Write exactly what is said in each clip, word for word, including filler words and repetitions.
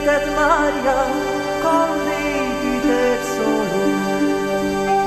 et Maria, convitit et solum.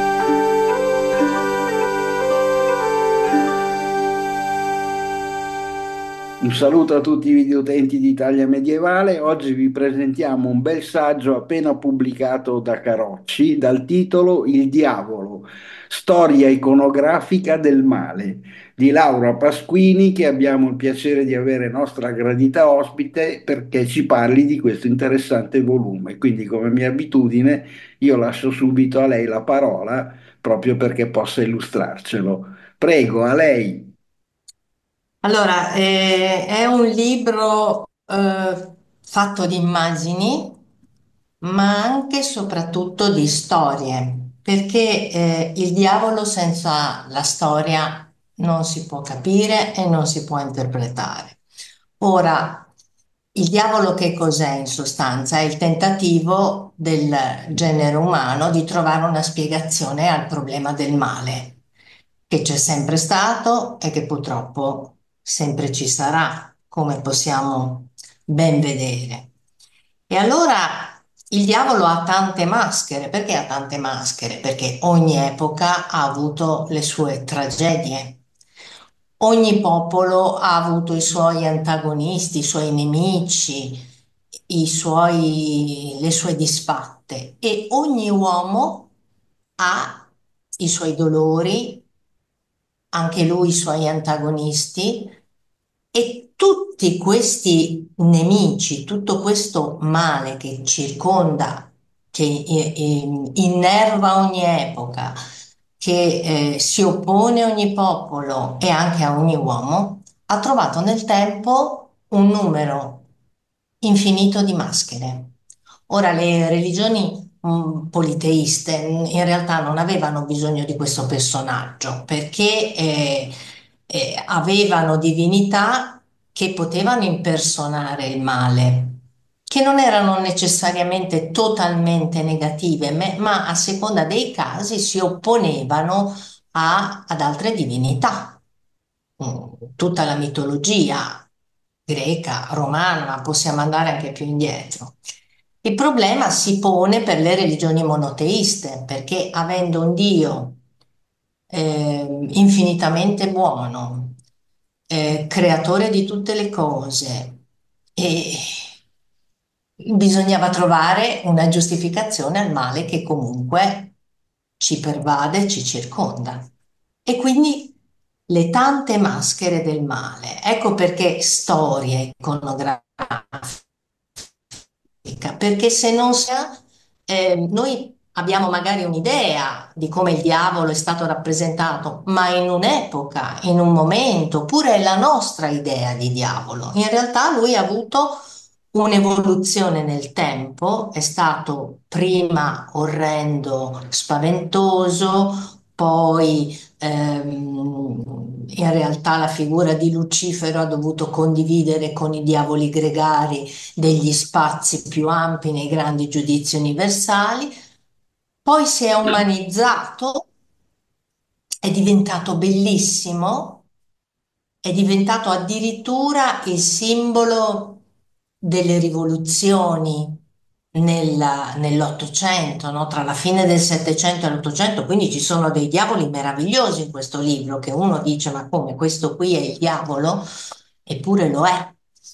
Un saluto a tutti i videoutenti di Italia Medievale. Oggi vi presentiamo un bel saggio appena pubblicato da Carocci dal titolo Il diavolo, storia iconografica del male, di Laura Pasquini, che abbiamo il piacere di avere nostra gradita ospite perché ci parli di questo interessante volume. Quindi, come mia abitudine, io lascio subito a lei la parola proprio perché possa illustrarcelo. Prego, a lei. Allora, eh, è un libro eh, fatto di immagini, ma anche e soprattutto di storie, perché eh, il diavolo senza la storia non si può capire e non si può interpretare. Ora, il diavolo che cos'è in sostanza? È il tentativo del genere umano di trovare una spiegazione al problema del male, che c'è sempre stato e che purtroppo sempre ci sarà, come possiamo ben vedere. E allora il diavolo ha tante maschere. Perché ha tante maschere? Perché ogni epoca ha avuto le sue tragedie. Ogni popolo ha avuto i suoi antagonisti, i suoi nemici, i suoi, le sue disfatte e ogni uomo ha i suoi dolori, anche lui i suoi antagonisti e tutti questi nemici, tutto questo male che circonda, che eh, eh, innerva ogni epoca, che eh, si oppone a ogni popolo e anche a ogni uomo, ha trovato nel tempo un numero infinito di maschere. Ora, le religioni mh, politeiste mh, in realtà non avevano bisogno di questo personaggio perché eh, eh, avevano divinità che potevano impersonare il male, che non erano necessariamente totalmente negative, me- ma a seconda dei casi si opponevano a- ad altre divinità. Mm, Tutta la mitologia greca, romana, ma possiamo andare anche più indietro. Il problema si pone per le religioni monoteiste, perché avendo un Dio eh, infinitamente buono, eh, creatore di tutte le cose, e bisognava trovare una giustificazione al male che comunque ci pervade, ci circonda. E quindi le tante maschere del male. Ecco perché storie iconografiche, perché se non si ha, eh, noi abbiamo magari un'idea di come il diavolo è stato rappresentato, ma in un'epoca, in un momento, oppure è la nostra idea di diavolo. In realtà lui ha avuto un'evoluzione nel tempo, è stato prima orrendo, spaventoso, poi ehm, in realtà la figura di Lucifero ha dovuto condividere con i diavoli gregari degli spazi più ampi nei grandi giudizi universali, poi si è umanizzato, è diventato bellissimo, è diventato addirittura il simbolo delle rivoluzioni nella- nell'Ottocento, no? Tra la fine del Settecento e l'Ottocento, quindi ci sono dei diavoli meravigliosi in questo libro che uno dice, ma come questo qui è il diavolo? Eppure lo è.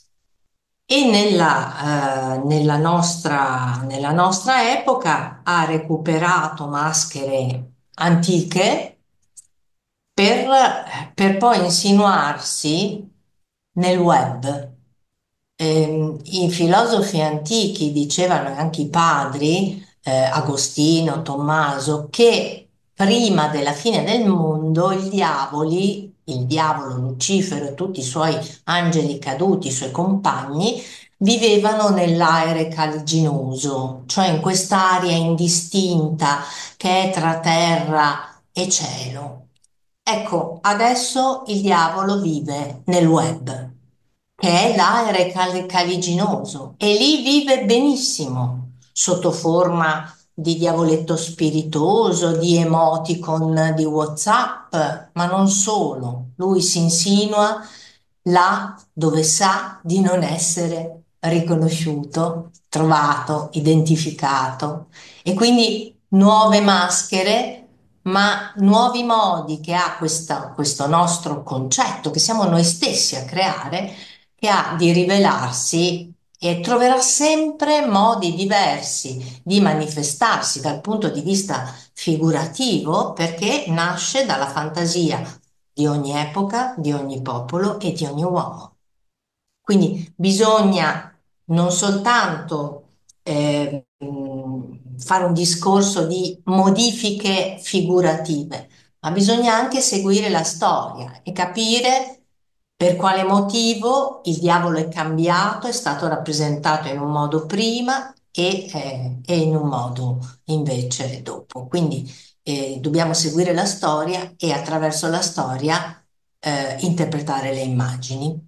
E nella, eh, nella nostra, nella nostra epoca ha recuperato maschere antiche per, per poi insinuarsi nel web. Ehm, i filosofi antichi dicevano, e anche i padri, eh, Agostino, Tommaso, che prima della fine del mondo i diavoli, il diavolo Lucifero e tutti i suoi angeli caduti, i suoi compagni, vivevano nell'aere caliginoso, cioè in quest'area indistinta che è tra terra e cielo. Ecco, adesso il diavolo vive nel web, che è l'aere cal- caliginoso, e lì vive benissimo, sotto forma di diavoletto spiritoso, di emoticon di WhatsApp, ma non solo. Lui si insinua là dove sa di non essere riconosciuto, trovato, identificato e quindi nuove maschere, ma nuovi modi che ha questa- questo nostro concetto, che siamo noi stessi a creare, che ha di rivelarsi e troverà sempre modi diversi di manifestarsi dal punto di vista figurativo perché nasce dalla fantasia di ogni epoca, di ogni popolo e di ogni uomo. Quindi bisogna non soltanto eh, mh, fare un discorso di modifiche figurative, ma bisogna anche seguire la storia e capire per quale motivo il diavolo è cambiato, è stato rappresentato in un modo prima e, eh, e in un modo invece dopo. Quindi eh, dobbiamo seguire la storia e attraverso la storia eh, interpretare le immagini.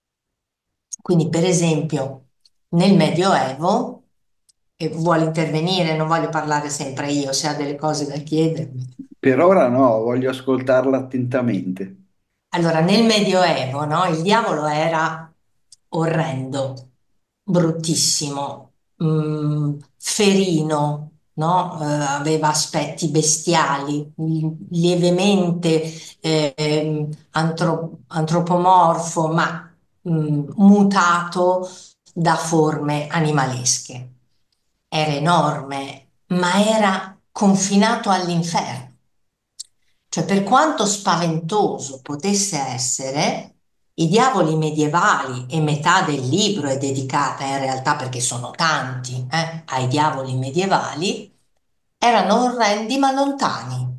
Quindi, per esempio, nel Medioevo, e vuole intervenire, non voglio parlare sempre io, se ha delle cose da chiedermi. Per ora no, voglio ascoltarla attentamente. Allora, nel Medioevo, no, il diavolo era orrendo, bruttissimo, mm, ferino, no? Eh, aveva aspetti bestiali, mm, lievemente eh, ehm, antro- antropomorfo, ma mm, mutato da forme animalesche. Era enorme, ma era confinato all'inferno. Cioè, per quanto spaventoso potesse essere, i diavoli medievali, e metà del libro è dedicata in realtà, perché sono tanti, eh, ai diavoli medievali, erano orrendi ma lontani.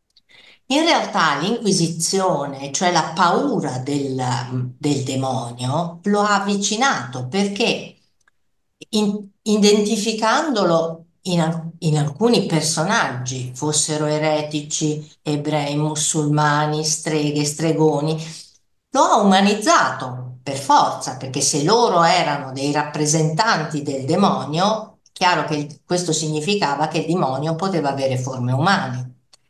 In realtà l'Inquisizione, cioè la paura del, del demonio, lo ha avvicinato perché in- identificandolo in, al- in alcuni personaggi, fossero eretici, ebrei, musulmani, streghe, stregoni, lo ha umanizzato per forza, perché se loro erano dei rappresentanti del demonio, chiaro che il- questo significava che il demonio poteva avere forme umane.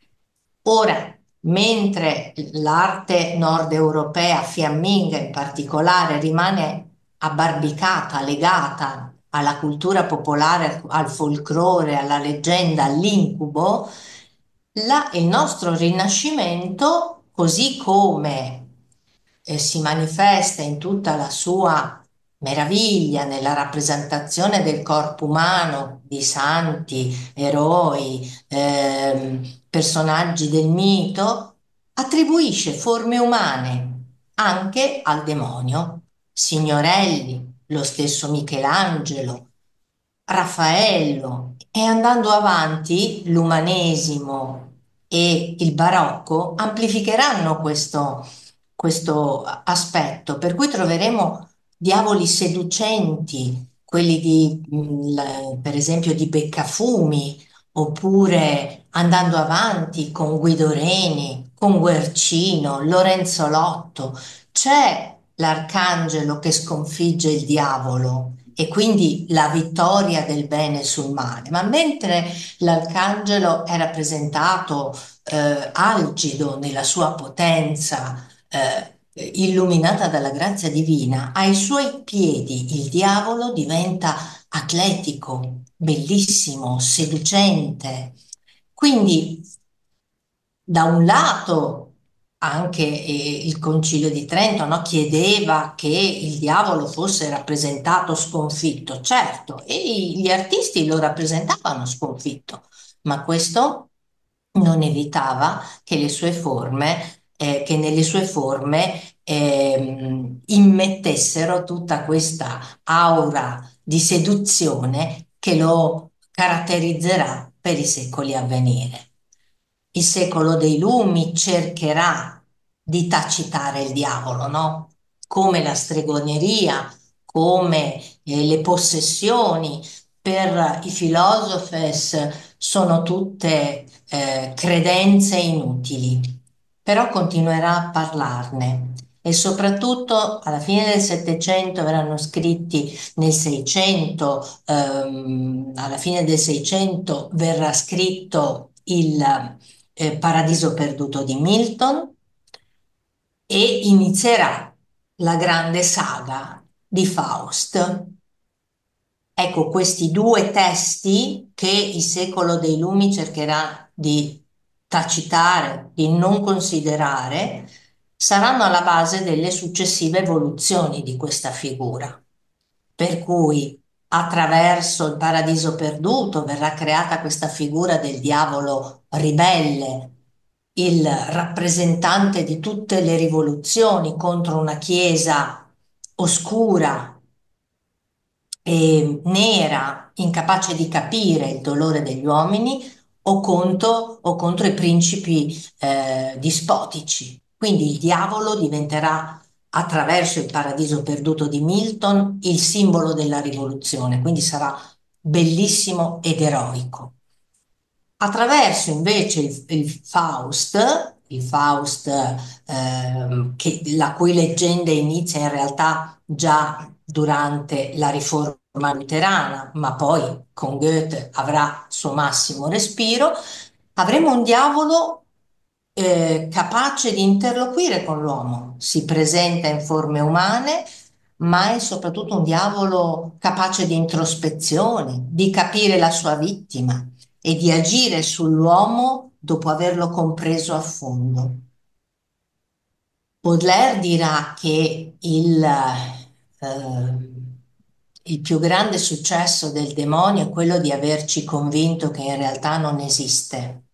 Ora, mentre l'arte nord europea, fiamminga in particolare, rimane abbarbicata, legata alla cultura popolare, al folklore, alla leggenda, all'incubo, la- il nostro Rinascimento, così come eh, si manifesta in tutta la sua meraviglia nella rappresentazione del corpo umano di santi, eroi, ehm, personaggi del mito, attribuisce forme umane anche al demonio. Signorelli, lo stesso Michelangelo, Raffaello, e andando avanti l'umanesimo e il barocco amplificheranno questo, questo aspetto, per cui troveremo diavoli seducenti, quelli di, mh, la- per esempio, di Beccafumi, oppure andando avanti con Guido Reni, con Guercino, Lorenzo Lotto. C'è l'arcangelo che sconfigge il diavolo e quindi la vittoria del bene sul male, ma mentre l'arcangelo è rappresentato eh, algido nella sua potenza, eh, illuminata dalla grazia divina, ai suoi piedi il diavolo diventa atletico, bellissimo, seducente. Quindi da un lato anche eh, il Concilio di Trento, no, chiedeva che il diavolo fosse rappresentato sconfitto, certo, e gli artisti lo rappresentavano sconfitto, ma questo non evitava che le sue forme, eh, che nelle sue forme ehm, immettessero tutta questa aura di seduzione che lo caratterizzerà per i secoli a venire. Il secolo dei lumi cercherà di tacitare il diavolo, no? Come la stregoneria, come eh, le possessioni, per i filosofes sono tutte eh, credenze inutili, però continuerà a parlarne. E soprattutto alla fine del Settecento verranno scritti nel Seicento, ehm, alla fine del Seicento verrà scritto il eh, Paradiso perduto di Milton e inizierà la grande saga di Faust. Ecco, questi due testi che il secolo dei lumi cercherà di tacitare, di non considerare, saranno alla base delle successive evoluzioni di questa figura. Per cui attraverso il paradiso perduto verrà creata questa figura del diavolo ribelle, il rappresentante di tutte le rivoluzioni contro una chiesa oscura e nera, incapace di capire il dolore degli uomini o contro, o contro i principi eh, dispotici. Quindi il diavolo diventerà, attraverso il paradiso perduto di Milton, il simbolo della rivoluzione, quindi sarà bellissimo ed eroico. Attraverso invece il, il Faust, il Faust ehm, che- la cui leggenda inizia in realtà già durante la riforma luterana, ma poi con Goethe avrà il suo massimo respiro, avremo un diavolo eh, capace di interloquire con l'uomo, si presenta in forme umane, ma è soprattutto un diavolo capace di introspezione, di capire la sua vittima e di agire sull'uomo dopo averlo compreso a fondo. Baudelaire dirà che il, eh, il più grande successo del demonio è quello di averci convinto che in realtà non esiste.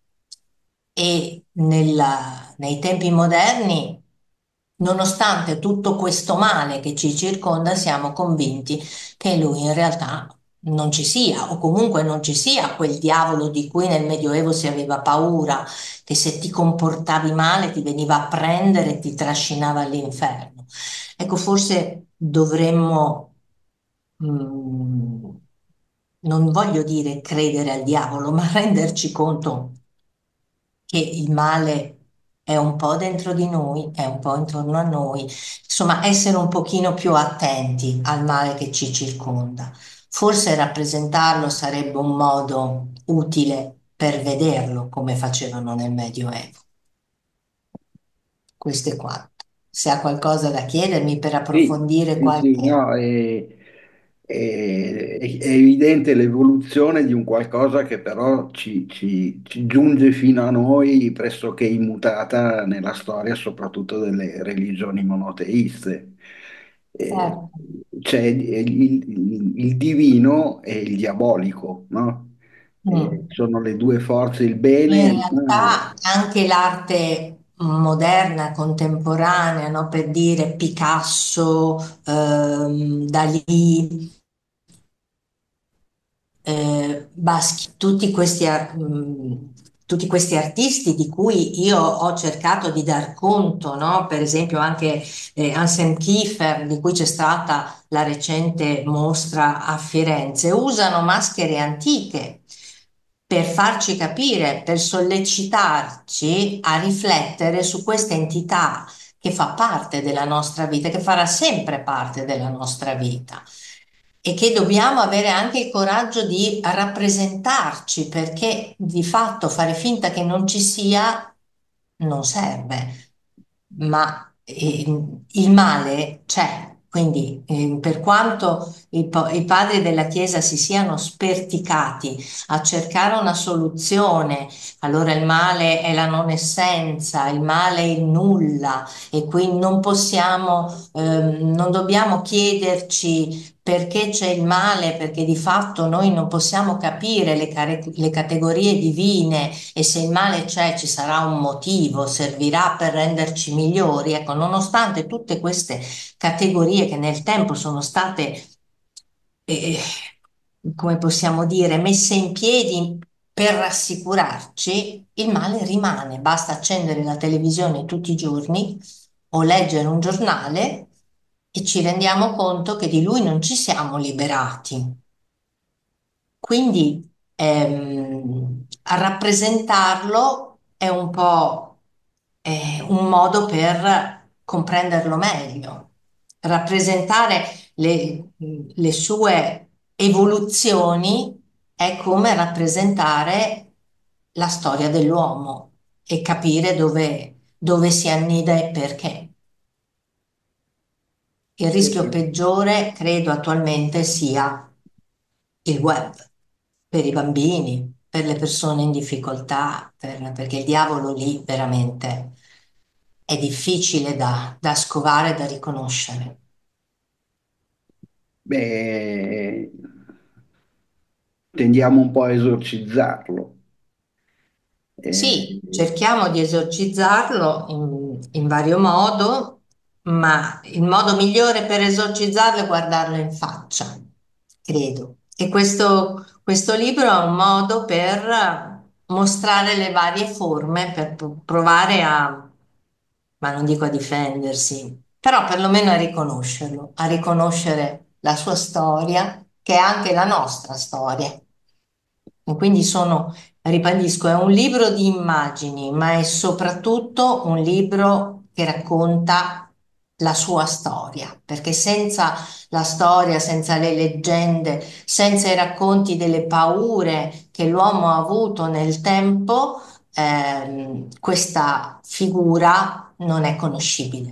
E nella- nei tempi moderni, nonostante tutto questo male che ci circonda, siamo convinti che lui in realtà non ci sia, o comunque non ci sia quel diavolo di cui nel Medioevo si aveva paura, che se ti comportavi male ti veniva a prendere e ti trascinava all'inferno. Ecco, forse dovremmo, mm, non voglio dire credere al diavolo, ma renderci conto che il male è un po' dentro di noi, è un po' intorno a noi, insomma, essere un pochino più attenti al male che ci circonda. Forse rappresentarlo sarebbe un modo utile per vederlo come facevano nel Medioevo. Questo è quanto. Se ha qualcosa da chiedermi per Sì, approfondire sì, sì, qualche... no, è, è- è evidente l'evoluzione di un qualcosa che però ci, ci- ci giunge fino a noi pressoché immutata nella storia, soprattutto delle religioni monoteiste. Eh, Certo. c'è il, il- il divino e il diabolico, no? Eh, Mm. sono le due forze, il bene e In il male. realtà anche l'arte moderna, contemporanea, no? Per dire Picasso, ehm, Dalì, eh, Baschi, tutti questi, ar- mh, tutti questi artisti di cui io ho cercato di dar conto, no? Per esempio anche eh, Anselm Kiefer, di cui c'è stata la recente mostra a Firenze, usano maschere antiche per farci capire, per sollecitarci a riflettere su questa entità che fa parte della nostra vita, che farà sempre parte della nostra vita e che dobbiamo avere anche il coraggio di rappresentarci, perché di fatto fare finta che non ci sia non serve, ma eh, il male c'è. Quindi, eh, per quanto i, po- i padri della Chiesa si siano sperticati a cercare una soluzione, allora il male è la non essenza, il male è il nulla, e quindi non possiamo, ehm, non dobbiamo chiederci perché c'è il male, perché di fatto noi non possiamo capire le, care- le categorie divine e se il male c'è ci sarà un motivo, servirà per renderci migliori. Ecco, nonostante tutte queste categorie che nel tempo sono state, eh, come possiamo dire, messe in piedi per rassicurarci, il male rimane. Basta accendere la televisione tutti i giorni o leggere un giornale e ci rendiamo conto che di lui non ci siamo liberati. Quindi ehm, a rappresentarlo è un po' eh, un modo per comprenderlo meglio, rappresentare le, le sue evoluzioni è come rappresentare la storia dell'uomo e capire dove, dove si annida e perché. Il rischio Eh, peggiore, credo attualmente, sia il web, per i bambini, per le persone in difficoltà, per- perché il diavolo lì veramente è difficile da, da scovare, da riconoscere. Beh, tendiamo un po' a esorcizzarlo. Eh, Sì, cerchiamo di esorcizzarlo in, in vario modo, ma il modo migliore per esorcizzarlo è guardarlo in faccia, credo. E questo, questo libro è un modo per mostrare le varie forme, per pro- provare a, ma non dico a difendersi, però perlomeno a riconoscerlo, a riconoscere la sua storia, che è anche la nostra storia. E quindi sono, ribadisco, è un libro di immagini, ma è soprattutto un libro che racconta la sua storia, perché senza la storia, senza le leggende, senza i racconti delle paure che l'uomo ha avuto nel tempo, ehm, questa figura non è conoscibile.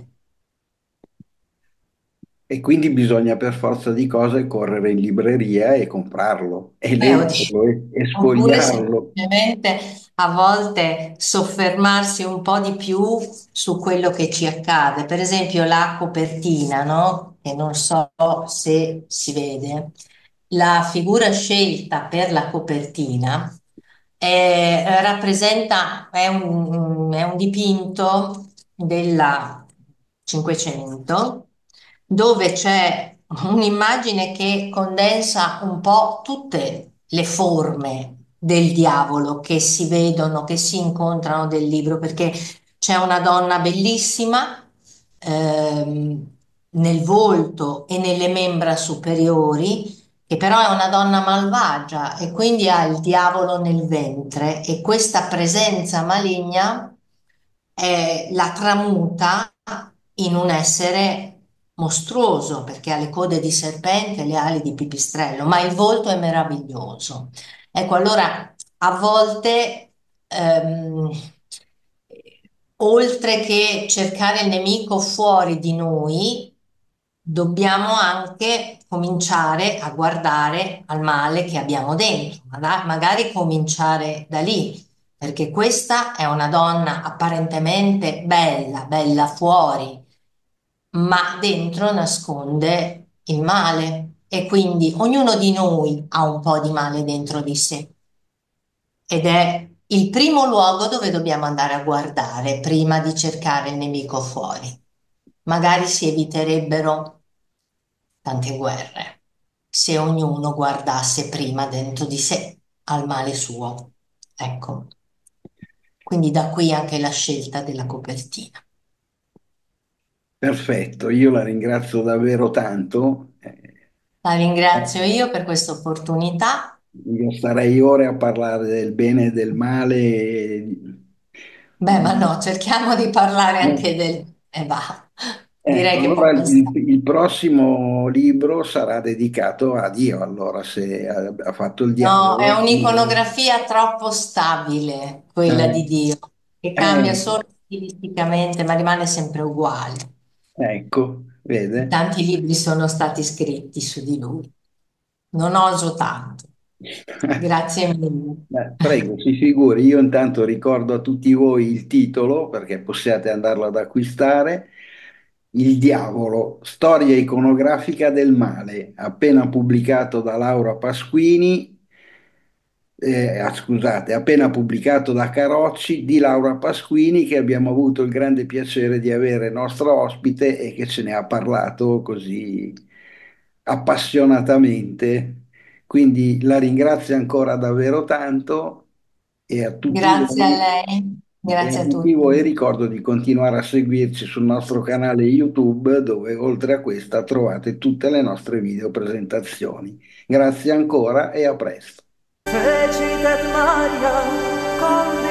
e quindi bisogna per forza di cose correre in libreria e comprarlo e Eh, oddio. leggerlo e, e Oppure sfogliarlo. semplicemente a volte soffermarsi un po' di più su quello che ci accade. Per esempio la copertina, no? Che non so se si vede. La figura scelta per la copertina è- rappresenta, è un, è un dipinto della Cinquecento dove c'è un'immagine che condensa un po' tutte le forme del diavolo che si vedono, che si incontrano del libro, perché c'è una donna bellissima ehm, nel volto e nelle membra superiori, che però è una donna malvagia e quindi ha il diavolo nel ventre e questa presenza maligna eh, la tramuta in un essere mostruoso perché ha le code di serpente e le ali di pipistrello, ma il volto è meraviglioso. Ecco, allora a volte, ehm, oltre che cercare il nemico fuori di noi, dobbiamo anche cominciare a guardare al male che abbiamo dentro, Maga- magari cominciare da lì, perché questa è una donna apparentemente bella, bella fuori, ma dentro nasconde il male e quindi ognuno di noi ha un po' di male dentro di sé ed è il primo luogo dove dobbiamo andare a guardare prima di cercare il nemico fuori. Magari si eviterebbero tante guerre se ognuno guardasse prima dentro di sé al male suo. Ecco, quindi da qui anche la scelta della copertina. Perfetto, io la ringrazio davvero tanto. Eh, La ringrazio io per questa opportunità. io starei ore a parlare del bene e del male. e- Beh, ma no, cerchiamo di parlare anche Eh, del... E va, Ecco, direi che può allora il, bastare. il prossimo libro sarà dedicato a Dio, allora se ha, ha fatto il No, è diavolo. un'iconografia troppo stabile, quella Eh, di Dio, che cambia eh, solo stilisticamente, ma rimane sempre uguale. ecco, vede? Tanti libri sono stati scritti su di lui. Non oso tanto. Grazie mille. Beh, prego, si figuri, io intanto ricordo a tutti voi il titolo perché possiate andarlo ad acquistare. Il diavolo, storia iconografica del male, appena pubblicato da Laura Pasquini, eh, ah, scusate, appena pubblicato da Carocci di Laura Pasquini, che abbiamo avuto il grande piacere di avere nostro ospite e che ce ne ha parlato così appassionatamente. Quindi la ringrazio ancora davvero tanto e a tutti Grazie a voi, lei, e a grazie a tutti voi tutti. ricordo di continuare a seguirci sul nostro canale YouTube, dove oltre a questa trovate tutte le nostre video presentazioni. Grazie ancora e a presto. Fecit et Maria, concepit